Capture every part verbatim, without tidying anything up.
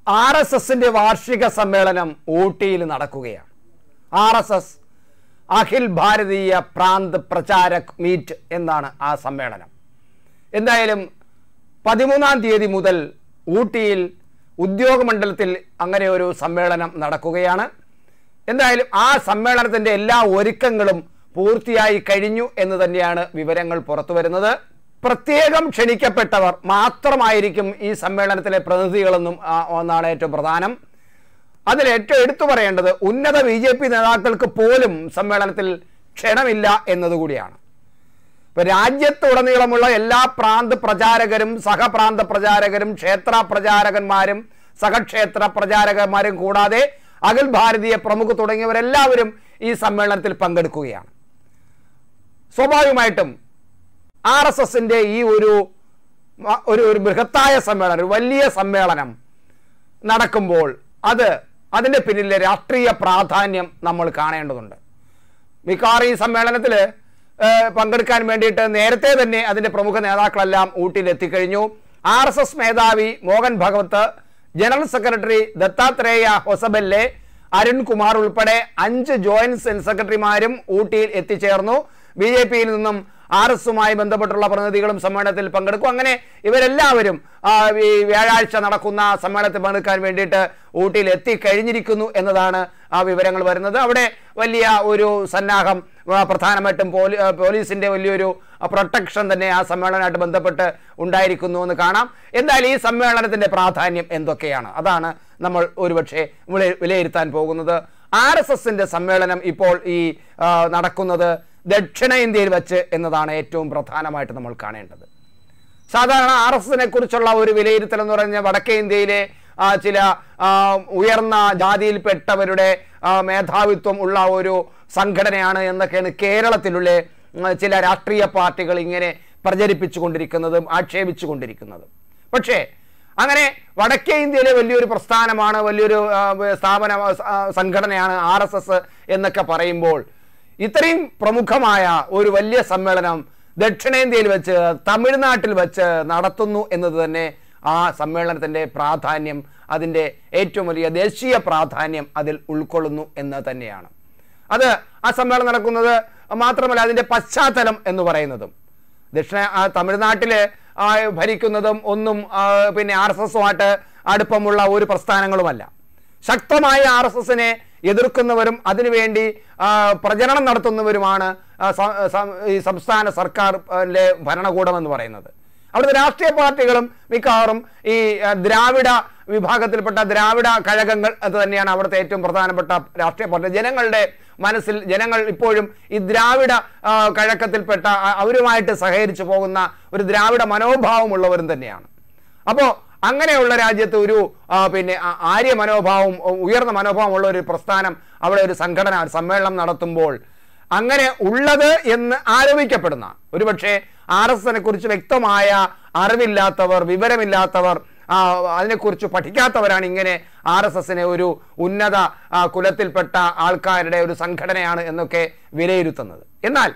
R S എസിന്റെ വാർഷിക സമ്മേളനം ഊട്ടിയിൽ നടക്കുകയാണ്. ആർ എസ് എസ് അഖിൽ ഭാരതീയ പ്രാന്ത് പ്രചാരക് മീറ്റ് എന്നാണ് ആ സമ്മേളനം. എന്തായാലും പതിമൂന്നാം തീയതി മുതൽ ഊട്ടിയിൽ ഉദ്യോഗമണ്ഡലത്തിൽ അങ്ങനെ ഒരു സമ്മേളനം നടക്കുകയാണ്. എന്തായാലും ആ സമ്മേളനത്തിൻ്റെ എല്ലാ ഒരുക്കങ്ങളും പൂർത്തിയായി കഴിഞ്ഞു എന്ന് തന്നെയാണ് വിവരങ്ങൾ പുറത്തു വരുന്നത്. പ്രത്യേകം ക്ഷണിക്കപ്പെട്ടവർ മാത്രമായിരിക്കും ഈ സമ്മേളനത്തിലെ പ്രതിനിധികളെന്നും ഒന്നാണ് ഏറ്റവും പ്രധാനം. അതിൽ ഏറ്റവും എടുത്തു പറയേണ്ടത് ഉന്നത ബി ജെ പി നേതാക്കൾക്ക് പോലും സമ്മേളനത്തിൽ ക്ഷണമില്ല എന്നതുകൂടിയാണ്. ഇപ്പം രാജ്യത്തുടനീളമുള്ള എല്ലാ പ്രാന്ത് പ്രചാരകരും സഹപ്രാന്ത പ്രചാരകരും ക്ഷേത്ര പ്രചാരകന്മാരും സഹക്ഷേത്ര പ്രചാരകന്മാരും കൂടാതെ അഖിൽ ഭാരതീയ പ്രമുഖ തുടങ്ങിയവരെല്ലാവരും ഈ സമ്മേളനത്തിൽ പങ്കെടുക്കുകയാണ്. സ്വാഭാവികമായിട്ടും ആർ എസ് എസിൻ്റെ ഈ ഒരു ഒരു ഒരു ബൃഹത്തായ സമ്മേളനം, ഒരു വലിയ സമ്മേളനം നടക്കുമ്പോൾ അത് അതിൻ്റെ പിന്നിലെ രാഷ്ട്രീയ പ്രാധാന്യം നമ്മൾ കാണേണ്ടതുണ്ട്. മിക്കവാറും ഈ സമ്മേളനത്തിൽ പങ്കെടുക്കാൻ വേണ്ടിയിട്ട് നേരത്തെ തന്നെ അതിൻ്റെ പ്രമുഖ നേതാക്കളെല്ലാം ഊട്ടിയിൽ എത്തിക്കഴിഞ്ഞു. ആർ എസ് എസ് മേധാവി മോഹൻ ഭഗവത്, ജനറൽ സെക്രട്ടറി ദത്താത്രേയ ഹൊസബെല്ലെ, അരുൺകുമാർ ഉൾപ്പെടെ അഞ്ച് ജോയിന്റ് സെക്രട്ടറിമാരും ഊട്ടിയിൽ എത്തിച്ചേർന്നു. ബി ജെ പിയിൽ നിന്നും ആർ എസുമായി ബന്ധപ്പെട്ടുള്ള പ്രതിനിധികളും സമ്മേളനത്തിൽ പങ്കെടുക്കും. അങ്ങനെ ഇവരെല്ലാവരും ഈ വ്യാഴാഴ്ച നടക്കുന്ന സമ്മേളനത്തിൽ പങ്കെടുക്കാൻ വേണ്ടിയിട്ട് ഊട്ടിയിൽ എത്തിക്കഴിഞ്ഞിരിക്കുന്നു എന്നതാണ് ആ വിവരങ്ങൾ വരുന്നത്. അവിടെ വലിയ ഒരു സന്നാഹം, പ്രധാനമായിട്ടും പോലീ പോലീസിൻ്റെ വലിയൊരു പ്രൊട്ടക്ഷൻ തന്നെ ആ സമ്മേളനമായിട്ട് ബന്ധപ്പെട്ട് ഉണ്ടായിരിക്കുന്നു എന്ന് കാണാം. എന്തായാലും ഈ സമ്മേളനത്തിൻ്റെ പ്രാധാന്യം എന്തൊക്കെയാണ്, അതാണ് നമ്മൾ ഒരുപക്ഷെ വിലയിരുത്താൻ പോകുന്നത്. ആർ എസ് എസിൻ്റെ സമ്മേളനം ഇപ്പോൾ ഈ നടക്കുന്നത് ദക്ഷിണേന്ത്യയിൽ വെച്ച് എന്നതാണ് ഏറ്റവും പ്രധാനമായിട്ട് നമ്മൾ കാണേണ്ടത്. സാധാരണ ആർ എസ് എസിനെ കുറിച്ചുള്ള ഒരു വിലയിരുത്തൽ എന്ന് പറഞ്ഞാൽ വടക്കേ ഇന്ത്യയിലെ ചില ഉയർന്ന ജാതിയിൽപ്പെട്ടവരുടെ മേധാവിത്വം ഉള്ള ഒരു സംഘടനയാണ് എന്നൊക്കെയാണ് കേരളത്തിലുള്ള ചില രാഷ്ട്രീയ പാർട്ടികൾ ഇങ്ങനെ പ്രചരിപ്പിച്ചു കൊണ്ടിരിക്കുന്നതും ആക്ഷേപിച്ചു കൊണ്ടിരിക്കുന്നതും. പക്ഷേ അങ്ങനെ വടക്കേ ഇന്ത്യയിലെ വലിയൊരു പ്രസ്ഥാനമാണ്, വലിയൊരു സ്ഥാപന സംഘടനയാണ് ആർ എസ് എസ് എന്നൊക്കെ പറയുമ്പോൾ ഇത്രയും പ്രമുഖമായ ഒരു വലിയ സമ്മേളനം ദക്ഷിണേന്ത്യയിൽ വെച്ച് തമിഴ്നാട്ടിൽ വെച്ച് നടത്തുന്നു എന്നത് തന്നെ ആ സമ്മേളനത്തിൻ്റെ പ്രാധാന്യം, അതിൻ്റെ ഏറ്റവും വലിയ ദേശീയ പ്രാധാന്യം അതിൽ ഉൾക്കൊള്ളുന്നു എന്ന് തന്നെയാണ്. അത് ആ സമ്മേളനം നടക്കുന്നത് മാത്രമല്ല, അതിൻ്റെ പശ്ചാത്തലം എന്ന് പറയുന്നതും ദക്ഷിണ തമിഴ്നാട്ടിൽ ഭരിക്കുന്നതും ഒന്നും പിന്നെ ആർ എസ് എസുമായിട്ട് അടുപ്പമുള്ള ഒരു പ്രസ്ഥാനങ്ങളുമല്ല. ശക്തമായ ആർ എസ് എസിനെ എതിർക്കുന്നവരും അതിനുവേണ്ടി പ്രചരണം നടത്തുന്നവരുമാണ് ഈ സംസ്ഥാന സർക്കാരിലെ ഭരണകൂടം എന്ന് പറയുന്നത്. അവിടുത്തെ രാഷ്ട്രീയ പാർട്ടികളും മിക്കവാറും ഈ ദ്രാവിഡ വിഭാഗത്തിൽപ്പെട്ട ദ്രാവിഡ കഴകങ്ങൾ അത് തന്നെയാണ് അവിടുത്തെ ഏറ്റവും പ്രധാനപ്പെട്ട രാഷ്ട്രീയ പാർട്ടി. ജനങ്ങളുടെ മനസ്സിൽ ജനങ്ങൾ ഇപ്പോഴും ഈ ദ്രാവിഡ കഴക്കത്തിൽപ്പെട്ട അവരുമായിട്ട് സഹകരിച്ചു പോകുന്ന ഒരു ദ്രാവിഡ മനോഭാവമുള്ളവരും തന്നെയാണ്. അപ്പോൾ അങ്ങനെയുള്ള രാജ്യത്ത് ഒരു പിന്നെ ആര്യ മനോഭാവം, ഉയർന്ന മനോഭാവമുള്ള ഒരു പ്രസ്ഥാനം അവിടെ ഒരു സംഘടന സമ്മേളനം നടത്തുമ്പോൾ അങ്ങനെ ഉള്ളത് എന്ന് ആരോപിക്കപ്പെടുന്ന, ഒരുപക്ഷെ ആർ എസ് എസിനെ കുറിച്ച് വ്യക്തമായ അറിവില്ലാത്തവർ, വിവരമില്ലാത്തവർ, അതിനെക്കുറിച്ച് പഠിക്കാത്തവരാണ് ഇങ്ങനെ ആർ എസ് എസിനെ ഒരു ഉന്നത കുലത്തിൽപ്പെട്ട ആൾക്കാരുടെ ഒരു സംഘടനയാണ് എന്നൊക്കെ വിലയിരുത്തുന്നത്. എന്നാൽ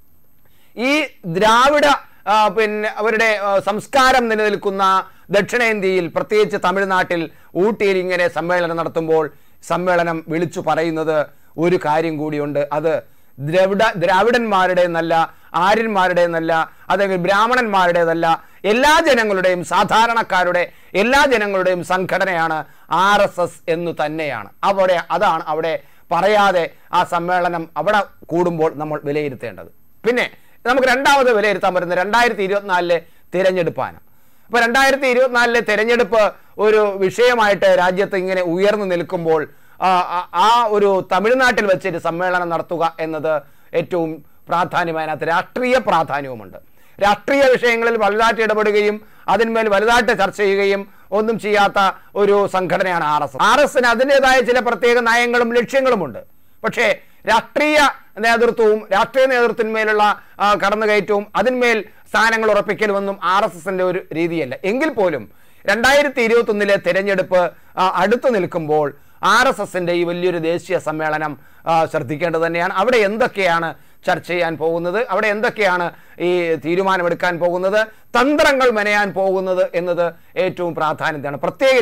ഈ ദ്രാവിഡ പിന്നെ അവരുടെ സംസ്കാരം നിലനിൽക്കുന്ന ദക്ഷിണേന്ത്യയിൽ, പ്രത്യേകിച്ച് തമിഴ്നാട്ടിൽ ഊട്ടിയിൽ ഇങ്ങനെ സമ്മേളനം നടത്തുമ്പോൾ സമ്മേളനം വിളിച്ചു പറയുന്നത് ഒരു കാര്യം കൂടിയുണ്ട്. അത് ദ്രവിഡ ദ്രാവിഡന്മാരുടേതല്ല, ആര്യന്മാരുടേതല്ല, അല്ലെങ്കിൽ ബ്രാഹ്മണന്മാരുടേതല്ല, എല്ലാ ജനങ്ങളുടെയും, സാധാരണക്കാരുടെ എല്ലാ ജനങ്ങളുടെയും സംഘടനയാണ് ആർ എസ് എസ് എന്ന് തന്നെയാണ് അവിടെ. അതാണ് അവിടെ പറയാതെ ആ സമ്മേളനം അവിടെ കൂടുമ്പോൾ നമ്മൾ വിലയിരുത്തേണ്ടത്. പിന്നെ നമുക്ക് രണ്ടാമത് വിലയിരുത്താൻ പറ്റുന്നത് രണ്ടായിരത്തി ഇരുപത്തിനാലിലെ തിരഞ്ഞെടുപ്പാണ്. അപ്പോൾ രണ്ടായിരത്തി ഇരുപത്തിനാലിലെ തിരഞ്ഞെടുപ്പ് ഒരു വിഷയമായിട്ട് രാജ്യത്ത് ഇങ്ങനെ ഉയർന്നു നിൽക്കുമ്പോൾ ആ ഒരു തമിഴ്നാട്ടിൽ വെച്ചൊരു സമ്മേളനം നടത്തുക എന്നത് ഏറ്റവും പ്രാധാന്യമായതിനകത്ത് രാഷ്ട്രീയ പ്രാധാന്യവുമുണ്ട്. രാഷ്ട്രീയ വിഷയങ്ങളിൽ വലുതായിട്ട് ഇടപെടുകയും അതിന്മേൽ വലുതായിട്ട് ചർച്ച ചെയ്യുകയും ഒന്നും ചെയ്യാത്ത ഒരു സംഘടനയാണ് ആർ എസ് എസ്. ആർ എസിന് അതിൻ്റെതായ ചില പ്രത്യേക നയങ്ങളും ലക്ഷ്യങ്ങളുമുണ്ട്. പക്ഷേ രാഷ്ട്രീയ നേതൃത്വവും രാഷ്ട്രീയ നേതൃത്വത്തിന്മേലുള്ള കടന്നുകയറ്റവും അതിന്മേൽ സ്ഥാനങ്ങൾ ഉറപ്പിക്കലുമൊന്നും ആർ എസ് എസിൻ്റെ ഒരു രീതിയല്ല. എങ്കിൽ പോലും രണ്ടായിരത്തി ഇരുപത്തി ഒന്നിലെ തിരഞ്ഞെടുപ്പ് അടുത്തു നിൽക്കുമ്പോൾ ആർ എസ് എസിൻ്റെ ഈ വലിയൊരു ദേശീയ സമ്മേളനം ശ്രദ്ധിക്കേണ്ടത് തന്നെയാണ്. അവിടെ എന്തൊക്കെയാണ് ചർച്ച ചെയ്യാൻ പോകുന്നത്, അവിടെ എന്തൊക്കെയാണ് ഈ തീരുമാനമെടുക്കാൻ പോകുന്നത്, തന്ത്രങ്ങൾ മെനയാൻ പോകുന്നത് എന്നത് ഏറ്റവും പ്രാധാന്യത്താണ്. പ്രത്യേകിച്ച്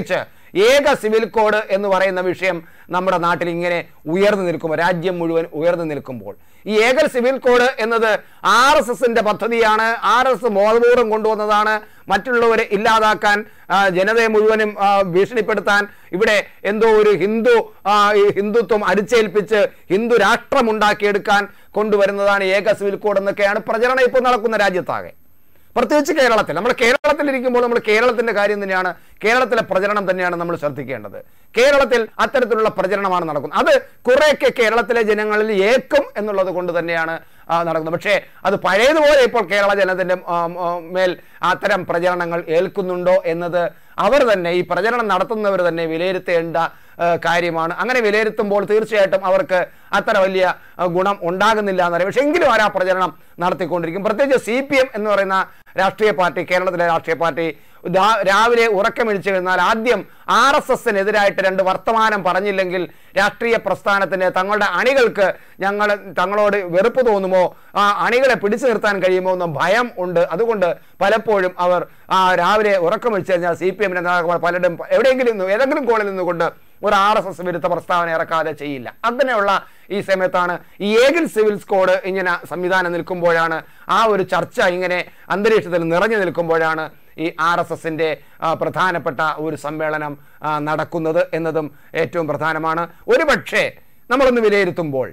ഏക സിവിൽ കോഡ് എന്ന് പറയുന്ന വിഷയം നമ്മുടെ നാട്ടിൽ ഇങ്ങനെ ഉയർന്നു നിൽക്കുമ്പോൾ, രാജ്യം മുഴുവൻ ഉയർന്നു നിൽക്കുമ്പോൾ, ഈ ഏക സിവിൽ കോഡ് എന്നത് ആർ എസ് എസിന്റെ പദ്ധതിയാണ്. ആർ എസ് എസ് ബോധപൂർവം കൊണ്ടുവന്നതാണ്. മറ്റുള്ളവരെ ഇല്ലാതാക്കാൻ, ജനതയെ മുഴുവനും ഭീഷണിപ്പെടുത്താൻ, ഇവിടെ എന്തോ ഒരു ഹിന്ദു ഹിന്ദുത്വം അടിച്ചേൽപ്പിച്ച് ഹിന്ദു രാഷ്ട്രം ഉണ്ടാക്കിയെടുക്കാൻ കൊണ്ടുവരുന്നതാണ് ഏക സിവിൽ കോഡ് എന്നൊക്കെയാണ് പ്രചരണം ഇപ്പോൾ നടക്കുന്ന രാജ്യത്താകെ. പ്രത്യേകിച്ച് കേരളത്തിൽ. നമ്മൾ കേരളത്തിലിരിക്കുമ്പോൾ നമ്മൾ കേരളത്തിന്റെ കാര്യം തന്നെയാണ്, കേരളത്തിലെ പ്രചരണം തന്നെയാണ് നമ്മൾ ശ്രദ്ധിക്കേണ്ടത്. കേരളത്തിൽ അത്തരത്തിലുള്ള പ്രചരണമാണ് നടക്കുന്നത്. അത് കുറേയൊക്കെ കേരളത്തിലെ ജനങ്ങളിൽ ഏക്കും എന്നുള്ളത് കൊണ്ട് തന്നെയാണ് നടക്കുന്നത്. പക്ഷേ അത് പഴയതുപോലെ ഇപ്പോൾ കേരള ജനത്തിന്റെ മേൽ അത്തരം പ്രചരണങ്ങൾ ഏൽക്കുന്നുണ്ടോ എന്നത് അവർ തന്നെ, ഈ പ്രചരണം നടത്തുന്നവർ തന്നെ വിലയിരുത്തേണ്ട കാര്യമാണ്. അങ്ങനെ വിലയിരുത്തുമ്പോൾ തീർച്ചയായിട്ടും അവർക്ക് അത്ര വലിയ ഗുണം ഉണ്ടാകുന്നില്ല എന്നറിയാം. പക്ഷെ എങ്കിലും അവർ ആ പ്രചരണം നടത്തിക്കൊണ്ടിരിക്കും. പ്രത്യേകിച്ച് സി പി എം എന്ന് പറയുന്ന രാഷ്ട്രീയ പാർട്ടി, കേരളത്തിലെ രാഷ്ട്രീയ പാർട്ടി രാവിലെ ഉറക്കമിഴിച്ചു കഴിഞ്ഞാൽ ആദ്യം ആർ എസ് എസിനെതിരായിട്ട് രണ്ട് വർത്തമാനം പറഞ്ഞില്ലെങ്കിൽ രാഷ്ട്രീയ പ്രസ്ഥാനത്തിന്, തങ്ങളുടെ അണികൾക്ക് ഞങ്ങൾ തങ്ങളോട് വെറുപ്പ് തോന്നുമോ, ആ അണികളെ പിടിച്ചു നിർത്താൻ കഴിയുമോ എന്ന ഭയം ഉണ്ട്. അതുകൊണ്ട് പലപ്പോഴും അവർ രാവിലെ ഉറക്കമിഴിച്ചു കഴിഞ്ഞാൽ സി പി എമ്മിന്റെ നേതാക്കൾ പലരും എവിടെയെങ്കിലും ഏതെങ്കിലും കോണിൽ നിന്നുകൊണ്ട് ഒരു ആർ എസ് എസ് വിരുദ്ധ പ്രസ്താവന ഇറക്കാതെ ചെയ്യില്ല. അങ്ങനെയുള്ള ഈ സമയത്താണ് ഈ ഏകൽ സിവിൽ കോഡ് ഇങ്ങനെ സംവിധാനം നിൽക്കുമ്പോഴാണ്, ആ ഒരു ചർച്ച ഇങ്ങനെ അന്തരീക്ഷത്തിൽ നിറഞ്ഞു നിൽക്കുമ്പോഴാണ് ഈ ആർ എസ് എസിന്റെ പ്രധാനപ്പെട്ട ഒരു സമ്മേളനം നടക്കുന്നത് എന്നതും ഏറ്റവും പ്രധാനമാണ്. ഒരുപക്ഷെ നമ്മളൊന്ന് വിലയിരുത്തുമ്പോൾ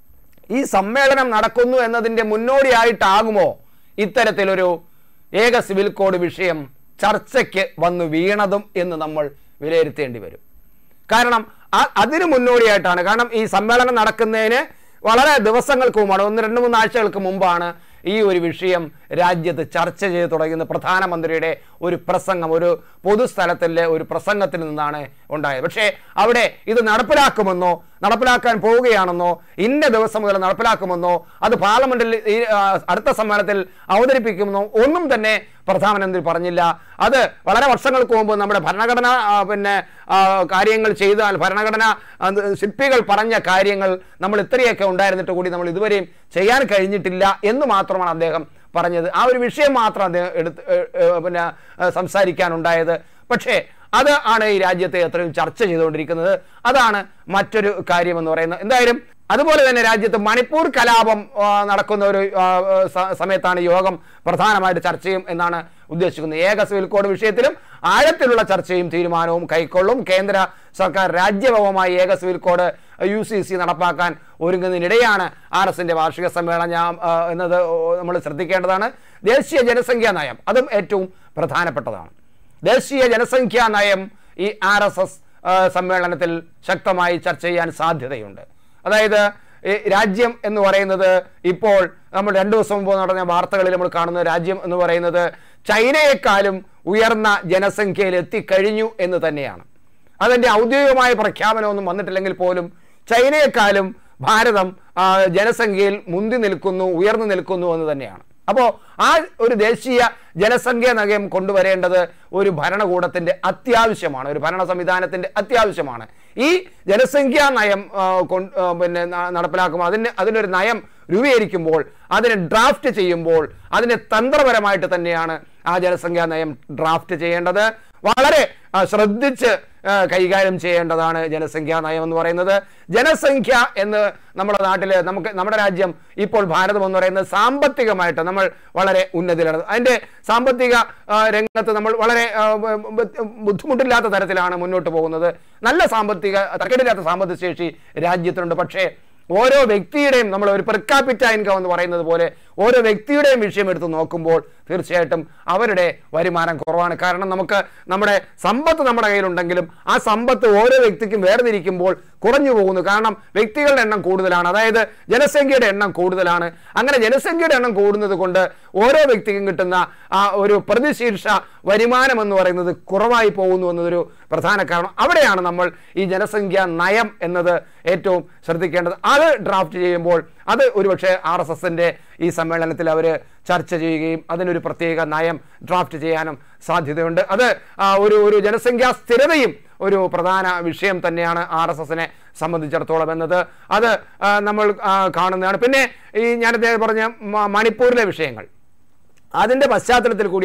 ഈ സമ്മേളനം നടക്കുന്നു എന്നതിൻ്റെ മുന്നോടിയായിട്ടാകുമോ ഇത്തരത്തിലൊരു ഏക സിവിൽ കോഡ് വിഷയം ചർച്ചയ്ക്ക് വന്നു വീണതും എന്ന് നമ്മൾ വിലയിരുത്തേണ്ടി വരും. കാരണം അതിന് മുന്നോടിയായിട്ടാണ്. കാരണം ഈ സമ്മേളനം നടക്കുന്നതിന് വളരെ ദിവസങ്ങൾക്ക് മുമ്പാണ്, ഒന്ന് രണ്ട് മൂന്ന് ആഴ്ചകൾക്ക് മുമ്പാണ് ഈ ഒരു വിഷയം രാജ്യത്ത് ചർച്ച ചെയ്ത് തുടങ്ങുന്ന പ്രധാനമന്ത്രിയുടെ ഒരു പ്രസംഗം, ഒരു പൊതുസ്ഥലത്തിലെ ഒരു പ്രസംഗത്തിൽ നിന്നാണ് ഉണ്ടായത്. പക്ഷേ അവിടെ ഇത് നടപ്പിലാക്കുമെന്നോ നടപ്പിലാക്കാൻ പോവുകയാണെന്നോ ഇന്ന ദിവസം മുതൽ നടപ്പിലാക്കുമെന്നോ അത് പാർലമെന്റിൽ ഈ അടുത്ത സമ്മേളനത്തിൽ അവതരിപ്പിക്കുമെന്നോ ഒന്നും തന്നെ പ്രധാനമന്ത്രി പറഞ്ഞില്ല. അത് വളരെ വർഷങ്ങൾക്ക് മുമ്പ് നമ്മുടെ ഭരണഘടന പിന്നെ കാര്യങ്ങൾ ചെയ്താൽ, ഭരണഘടന ശില്പികൾ പറഞ്ഞ കാര്യങ്ങൾ നമ്മൾ ഇത്രയൊക്കെ ഉണ്ടായിരുന്നിട്ട് കൂടി നമ്മൾ ഇതുവരെയും ചെയ്യാൻ കഴിഞ്ഞിട്ടില്ല എന്ന് മാത്രമാണ് അദ്ദേഹം പറഞ്ഞത്. ആ ഒരു വിഷയം മാത്രം അദ്ദേഹം എടുത്ത് പിന്നെ സംസാരിക്കാനുണ്ടായത്. പക്ഷേ അത് ആണ് ഈ രാജ്യത്തെ എത്രയും ചർച്ച ചെയ്തുകൊണ്ടിരിക്കുന്നത്. അതാണ് മറ്റൊരു കാര്യമെന്ന് പറയുന്നത്. എന്തായാലും അതുപോലെ തന്നെ രാജ്യത്ത് മണിപ്പൂർ കലാപം നടക്കുന്ന ഒരു സമയത്താണ് യോഗം പ്രധാനമായിട്ട് ചർച്ചയും എന്നാണ് ഉദ്ദേശിക്കുന്നത്. ഏക സിവിൽ കോഡ് വിഷയത്തിലും ആഴത്തിലുള്ള ചർച്ചയും തീരുമാനവും കൈക്കൊള്ളും. കേന്ദ്ര സർക്കാർ രാജ്യവകമായി ഏക civil code U C C നടപ്പാക്കാൻ ഒരുങ്ങുന്നതിനിടെയാണ് ആർ എസിന്റെ വാർഷിക സമ്മേളനം ഞാൻ എന്നത് നമ്മൾ ശ്രദ്ധിക്കേണ്ടതാണ്. ദേശീയ ജനസംഖ്യാ നയം അതും ഏറ്റവും പ്രധാനപ്പെട്ടതാണ്. ദേശീയ ജനസംഖ്യാ നയം ഈ ആർ എസ് എസ് സമ്മേളനത്തിൽ ശക്തമായി ചർച്ച ചെയ്യാൻ സാധ്യതയുണ്ട്. അതായത് രാജ്യം എന്ന് പറയുന്നത് ഇപ്പോൾ നമ്മൾ രണ്ടു ദിവസം മുമ്പ് നടന്ന വാർത്തകളിൽ നമ്മൾ കാണുന്ന രാജ്യം എന്ന് പറയുന്നത് ചൈനയെക്കാളും ഉയർന്ന ജനസംഖ്യയിൽ എത്തിക്കഴിഞ്ഞു എന്ന് തന്നെയാണ്. അതിൻ്റെ ഔദ്യോഗികമായ പ്രഖ്യാപനമൊന്നും വന്നിട്ടില്ലെങ്കിൽ പോലും ചൈനയെക്കാളും ഭാരതം ജനസംഖ്യയിൽ മുന്തി നിൽക്കുന്നു, ഉയർന്നു നിൽക്കുന്നു എന്ന് തന്നെയാണ്. അപ്പോൾ ആ ഒരു ദേശീയ ജനസംഖ്യാ നയം കൊണ്ടുവരേണ്ടത് ഒരു ഭരണകൂടത്തിന്റെ അത്യാവശ്യമാണ്, ഒരു ഭരണ സംവിധാനത്തിന്റെ അത്യാവശ്യമാണ്. ഈ ജനസംഖ്യാ നയം പിന്നെ നടപ്പിലാക്കുമ്പോൾ അതിന് അതിനൊരു നയം രൂപീകരിക്കുമ്പോൾ, അതിനെ ഡ്രാഫ്റ്റ് ചെയ്യുമ്പോൾ അതിനെ തന്ത്രപരമായിട്ട് തന്നെയാണ് ആ ജനസംഖ്യാ നയം ഡ്രാഫ്റ്റ് ചെയ്യേണ്ടത്. വളരെ ശ്രദ്ധിച്ച് കൈകാര്യം ചെയ്യേണ്ടതാണ് ജനസംഖ്യാ നയം എന്ന് പറയുന്നത്. ജനസംഖ്യ എന്ന് നമ്മുടെ നാട്ടിൽ നമുക്ക് നമ്മുടെ രാജ്യം ഇപ്പോൾ ഭാരതം എന്ന് പറയുന്നത് സാമ്പത്തികമായിട്ട് നമ്മൾ വളരെ ഉന്നതിയിലാണ്. അതിൻ്റെ സാമ്പത്തിക രംഗത്ത് നമ്മൾ വളരെ ബുദ്ധിമുട്ടില്ലാത്ത തരത്തിലാണ് മുന്നോട്ട് പോകുന്നത്. നല്ല സാമ്പത്തിക തരക്കേടില്ലാത്ത സാമ്പത്തിക ശേഷി രാജ്യത്തിനുണ്ട്. പക്ഷേ ഓരോ വ്യക്തിയുടെയും നമ്മൾ ഒരു പെർ കാപ്പിറ്റ ഇൻകം എന്ന് പറയുന്നത് പോലെ ഓരോ വ്യക്തിയുടെയും വിഷയം എടുത്ത് നോക്കുമ്പോൾ തീർച്ചയായിട്ടും അവരുടെ വരുമാനം കുറവാണ്. കാരണം നമുക്ക് നമ്മുടെ സമ്പത്ത് നമ്മുടെ കയ്യിലുണ്ടെങ്കിലും ആ സമ്പത്ത് ഓരോ വ്യക്തിക്കും വേർതിരിക്കുമ്പോൾ കുറഞ്ഞു പോകുന്നു. കാരണം വ്യക്തികളുടെ എണ്ണം കൂടുതലാണ്, അതായത് ജനസംഖ്യയുടെ എണ്ണം കൂടുതലാണ്. അങ്ങനെ ജനസംഖ്യയുടെ എണ്ണം കൂടുന്നത് കൊണ്ട് ഓരോ വ്യക്തിക്കും കിട്ടുന്ന ആ ഒരു പ്രതിശീർഷ വരുമാനം എന്ന് പറയുന്നത് കുറവായി പോകുന്നു എന്നതൊരു പ്രധാന കാരണം. അവിടെയാണ് നമ്മൾ ഈ ജനസംഖ്യാ നയം എന്നത് ഏറ്റവും ശ്രദ്ധിക്കേണ്ടത്. അത് ഡ്രാഫ്റ്റ് ചെയ്യുമ്പോൾ അത് ഒരുപക്ഷെ ആർ എസ് എസിന്റെ ഈ സമ്മേളനത്തിൽ അവർ ചർച്ച ചെയ്യുകയും അതിനൊരു പ്രത്യേക നയം ഡ്രാഫ്റ്റ് ചെയ്യാനും സാധ്യതയുണ്ട്. അത് ഒരു ഒരു ജനസംഖ്യാ സ്ഥിരതയും ഒരു പ്രധാന വിഷയം തന്നെയാണ് ആർ എസ് എസിനെ സംബന്ധിച്ചിടത്തോളം എന്നത് അത് നമ്മൾ കാണുന്നതാണ്. പിന്നെ ഈ ഞാനത് പറഞ്ഞ മണിപ്പൂരിലെ വിഷയങ്ങൾ, അതിൻ്റെ പശ്ചാത്തലത്തിൽ കൂടിയാണ്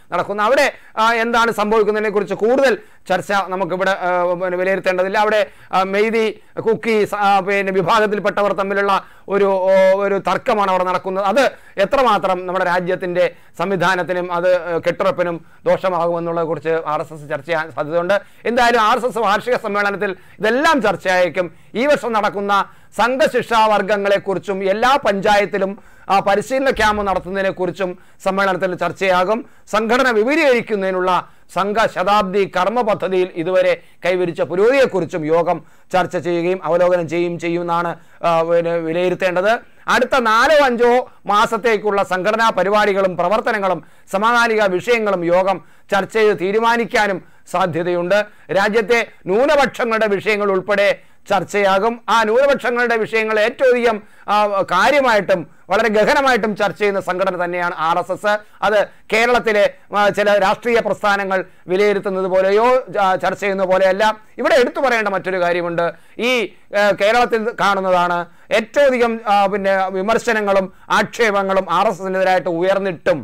നടക്കുന്നത്. അവിടെ എന്താണ് സംഭവിക്കുന്നതിനെ കുറിച്ച് കൂടുതൽ ചർച്ച നമുക്കിവിടെ വിലയിരുത്തേണ്ടതില്ല. അവിടെ മെയ്തി കുക്കി പിന്നെ വിഭാഗത്തിൽപ്പെട്ടവർ തമ്മിലുള്ള ഒരു ഒരു തർക്കമാണ് അവിടെ നടക്കുന്നത്. അത് എത്രമാത്രം നമ്മുടെ രാജ്യത്തിൻ്റെ സംവിധാനത്തിനും അത് കെട്ടുറപ്പിനും ദോഷമാകുമെന്നുള്ളതിനെ കുറിച്ച് ആർ എസ് എസ് ചർച്ച ചെയ്യാൻ സാധ്യതയുണ്ട്. എന്തായാലും ആർ എസ് എസ് വാർഷിക സമ്മേളനത്തിൽ ഇതെല്ലാം ചർച്ചയായേക്കും. ഈ വർഷം നടക്കുന്ന സംഘശിക്ഷാവർഗങ്ങളെക്കുറിച്ചും എല്ലാ പഞ്ചായത്തിലും പരിശീലന ക്യാമ്പ് നടത്തുന്നതിനെക്കുറിച്ചും സമ്മേളനത്തിൽ ചർച്ചയാകും. സംഘടന വിപുലീകരിക്കുന്നതിനുള്ള സംഘ ശതാബ്ദി കർമ്മ പദ്ധതിയിൽ ഇതുവരെ കൈവരിച്ച പുരോഗതിയെക്കുറിച്ചും യോഗം ചർച്ച ചെയ്യുകയും അവലോകനം ചെയ്യുകയും ചെയ്യുമെന്നാണ് വിലയിരുത്തേണ്ടത്. അടുത്ത നാലോ അഞ്ചോ മാസത്തേക്കുള്ള സംഘടനാ പരിപാടികളും പ്രവർത്തനങ്ങളും സമകാലിക വിഷയങ്ങളും യോഗം ചർച്ച ചെയ്ത് തീരുമാനിക്കാനും സാധ്യതയുണ്ട്. രാജ്യത്തെ ന്യൂനപക്ഷങ്ങളുടെ വിഷയങ്ങൾ ഉൾപ്പെടെ ചർച്ചയാകും. ആ ന്യൂനപക്ഷങ്ങളുടെ വിഷയങ്ങൾ ഏറ്റവും അധികം കാര്യമായിട്ടും വളരെ ഗഹനമായിട്ടും ചർച്ച ചെയ്യുന്ന സംഘടന തന്നെയാണ് ആർ എസ് എസ്. അത് കേരളത്തിലെ ചില രാഷ്ട്രീയ പ്രസ്ഥാനങ്ങൾ വിലയിരുത്തുന്നത് പോലെയോ ചർച്ച ചെയ്യുന്ന പോലെയല്ല. ഇവിടെ എടുത്തു പറയേണ്ട മറ്റൊരു കാര്യമുണ്ട്. ഈ കേരളത്തിൽ കാണുന്നതാണ് ഏറ്റവും അധികം പിന്നെ വിമർശനങ്ങളും ആക്ഷേപങ്ങളും ആർ എസ് എസിനെതിരായിട്ട് ഉയർന്നിട്ടും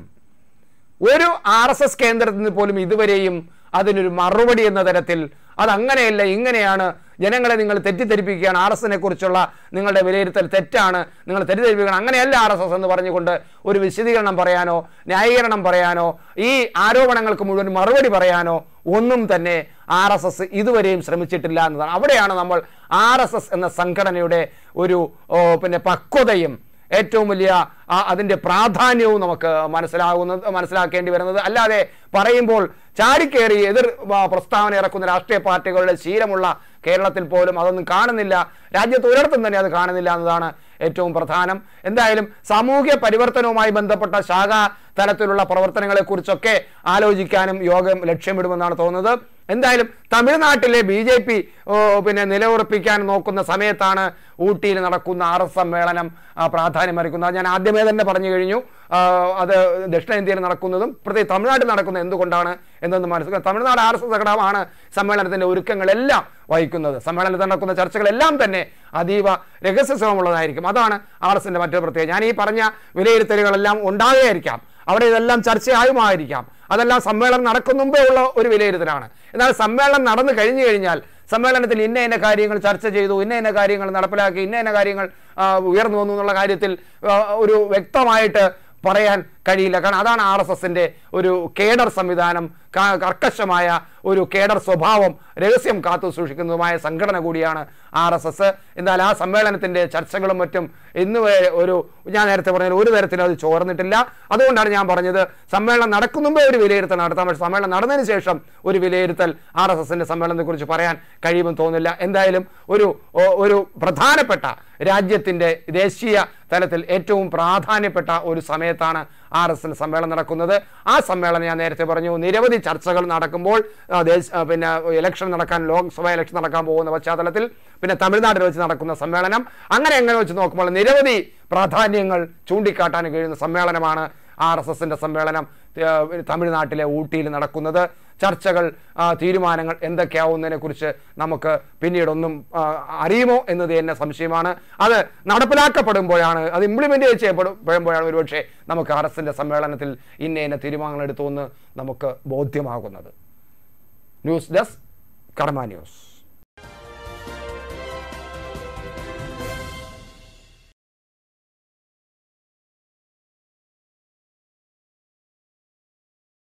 ഒരു ആർ എസ് എസ് കേന്ദ്രത്തിൽ നിന്ന് പോലും ഇതുവരെയും അതിനൊരു മറുപടി എന്ന തരത്തിൽ അതങ്ങനെയല്ല, ഇങ്ങനെയാണ്, ജനങ്ങളെ നിങ്ങൾ തെറ്റിദ്ധരിപ്പിക്കുകയാണ്, ആർ എസ് എസിനെ കുറിച്ചുള്ള നിങ്ങളുടെ വിലയിരുത്തൽ തെറ്റാണ്, നിങ്ങൾ തെറ്റിദ്ധരിപ്പിക്കണം, അങ്ങനെയല്ല ആർ എസ് എസ് എന്ന് പറഞ്ഞുകൊണ്ട് ഒരു വിശദീകരണം പറയാനോ ന്യായീകരണം പറയാനോ ഈ ആരോപണങ്ങൾക്ക് മുഴുവൻ മറുപടി പറയാനോ ഒന്നും തന്നെ ആർ എസ് എസ് ഇതുവരെയും ശ്രമിച്ചിട്ടില്ല എന്നതാണ്. അവിടെയാണ് നമ്മൾ ആർ എസ് എസ് എന്ന സംഘടനയുടെ ഒരു പിന്നെ പക്വതയും ഏറ്റവും വലിയ അതിൻ്റെ പ്രാധാന്യവും നമുക്ക് മനസ്സിലാകുന്നത് മനസ്സിലാക്കേണ്ടി വരുന്നത്. അല്ലാതെ പറയുമ്പോൾ ചാടിക്കേറി എതിർ പ്രസ്താവന ഇറക്കുന്ന രാഷ്ട്രീയ പാർട്ടികളുടെ ശീലമുള്ള കേരളത്തിൽ പോലും അതൊന്നും കാണുന്നില്ല. രാജ്യത്ത് ഒരിടത്തും തന്നെ അത് കാണുന്നില്ല എന്നതാണ് ഏറ്റവും പ്രധാനം. എന്തായാലും സാമൂഹ്യ പരിവർത്തനവുമായി ബന്ധപ്പെട്ട ശാഖാ തലത്തിലുള്ള പ്രവർത്തനങ്ങളെക്കുറിച്ചൊക്കെ ആലോചിക്കാനും യോഗം ലക്ഷ്യമിടുമെന്നാണ് തോന്നുന്നത്. എന്തായാലും തമിഴ്നാട്ടിലെ ബി ജെ പി പിന്നെ നിലയുറപ്പിക്കാൻ നോക്കുന്ന സമയത്താണ് ഊട്ടിയിൽ നടക്കുന്ന ആർ എസ് സമ്മേളനം പ്രാധാന്യം അറിയിക്കുന്നത്. ഞാൻ ആദ്യമേ തന്നെ പറഞ്ഞു കഴിഞ്ഞു. അത് ദക്ഷിണേന്ത്യയിൽ നടക്കുന്നതും പ്രത്യേകിച്ച് തമിഴ്നാട്ടിൽ നടക്കുന്നത് എന്തുകൊണ്ടാണ് എന്നൊന്ന് മനസ്സിലാക്കുക. തമിഴ്നാട് ആർ എസ് എസ് ഘടകമാണ് സമ്മേളനത്തിൻ്റെ ഒരുക്കങ്ങളെല്ലാം വഹിക്കുന്നത്. സമ്മേളനത്തിൽ നടക്കുന്ന ചർച്ചകളെല്ലാം തന്നെ അതീവ രഹസ്യസ്വമുള്ളതായിരിക്കും. അതാണ് ആർ എസിൻ്റെ മറ്റൊരു പ്രത്യേകത. ഞാൻ ഈ പറഞ്ഞ വിലയിരുത്തലുകളെല്ലാം ഉണ്ടാകുകയായിരിക്കാം, അവിടെ ഇതെല്ലാം ചർച്ചയായുമായിരിക്കാം. അതെല്ലാം സമ്മേളനം നടക്കുന്ന മുമ്പേ ഉള്ള ഒരു വിലയിരുത്തലാണ്. എന്നാൽ സമ്മേളനം നടന്നു കഴിഞ്ഞു കഴിഞ്ഞാൽ സമ്മേളനത്തിൽ ഇന്ന ഇന്ന കാര്യങ്ങൾ ചർച്ച ചെയ്തു, ഇന്ന ഇന്ന കാര്യങ്ങൾ നടപ്പിലാക്കി, ഇന്ന ഇന്ന കാര്യങ്ങൾ ഉയർന്നു വന്നു എന്നുള്ള കാര്യത്തിൽ ഒരു വ്യക്തമായിട്ട് പറയാൻ കഴിയില്ല. കാരണം അതാണ് ആർ എസ് എസിൻ്റെ ഒരു കേഡർ സംവിധാനം, കർക്കശമായ ഒരു കേഡർ സ്വഭാവം, രഹസ്യം കാത്തു സൂക്ഷിക്കുന്നതുമായ സംഘടന കൂടിയാണ് ആർ എസ് എസ്. എന്നാൽ ആ സമ്മേളനത്തിൻ്റെ ചർച്ചകളും മറ്റും ഇന്ന് ഒരു ഞാൻ നേരത്തെ പറഞ്ഞാൽ ഒരു തരത്തിലും അത് ചോർന്നിട്ടില്ല. അതുകൊണ്ടാണ് ഞാൻ പറഞ്ഞത് സമ്മേളനം നടക്കുന്നുമ്പേ ഒരു വിലയിരുത്തൽ നടത്താം, പക്ഷേ സമ്മേളനം നടന്നതിന് ശേഷം ഒരു വിലയിരുത്തൽ ആർ എസ് എസിൻ്റെ സമ്മേളനത്തെക്കുറിച്ച് പറയാൻ കഴിയുമെന്ന് തോന്നുന്നില്ല. എന്തായാലും ഒരു ഒരു പ്രധാനപ്പെട്ട രാജ്യത്തിൻ്റെ ദേശീയ തലത്തിൽ ഏറ്റവും പ്രാധാന്യപ്പെട്ട ഒരു സമയത്താണ് ആർ എസ് എൽ സമ്മേളനം നടക്കുന്നത്. ആ സമ്മേളനം ഞാൻ നേരത്തെ പറഞ്ഞു നിരവധി ചർച്ചകൾ നടക്കുമ്പോൾ പിന്നെ ഇലക്ഷൻ നടക്കാൻ ലോക്സഭ ഇലക്ഷൻ നടക്കാൻ പോകുന്ന പശ്ചാത്തലത്തിൽ പിന്നെ തമിഴ്നാട്ടിൽ വെച്ച് നടക്കുന്ന സമ്മേളനം, അങ്ങനെ എങ്ങനെ വെച്ച് നോക്കുമ്പോൾ നിരവധി പ്രാധാന്യങ്ങൾ ചൂണ്ടിക്കാട്ടാൻ കഴിയുന്ന സമ്മേളനമാണ് ആർ എസ് എസിൻ്റെ സമ്മേളനം തമിഴ്നാട്ടിലെ ഊട്ടിയിൽ നടക്കുന്നത്. ചർച്ചകൾ തീരുമാനങ്ങൾ എന്തൊക്കെയാവുന്നതിനെ കുറിച്ച് നമുക്ക് പിന്നീടൊന്നും അറിയുമോ എന്നത് തന്നെ സംശയമാണ്. അത് നടപ്പിലാക്കപ്പെടുമ്പോഴാണ്, അത് ഇംപ്ലിമെൻ്റ് ചെയ്യപ്പെടുമ്പോഴാണ് ഒരുപക്ഷെ നമുക്ക് ആർ എസ് എസിൻ്റെ സമ്മേളനത്തിൽ ഇന്ന ഇന്ന തീരുമാനങ്ങൾ എടുത്തുവെന്ന് നമുക്ക് ബോധ്യമാകുന്നത്. News desk Karma news.